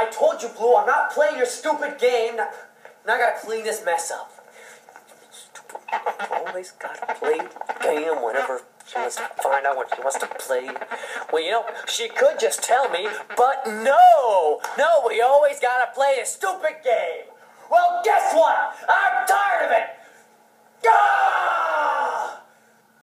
I told you, Blue, I'm not playing your stupid game. Now I gotta clean this mess up. Always gotta play the game whenever she wants to find out what she wants to play. Well, you know, she could just tell me, but no! No, we always gotta play a stupid game. Well, guess what? I'm tired of it! Ah!